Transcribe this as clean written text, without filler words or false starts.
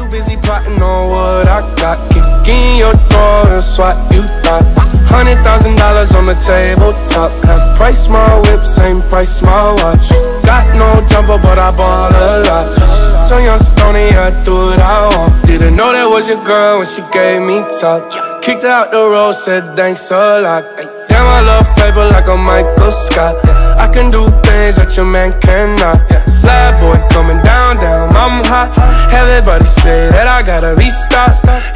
too busy plotting on what I got. Kicking your door, that's what you thought. $100,000 on the tabletop. Half price my whip, same price my watch. Got no jumper, but I bought a lot. So young Stoney, I do what I want. Didn't know that was your girl when she gave me top. Kicked her out the road, said thanks a lot. Damn, I love paper like a Michael Scott. I can do things that your man cannot. Slab boy coming down, I'm hot. Everybody say that I gotta be stopped.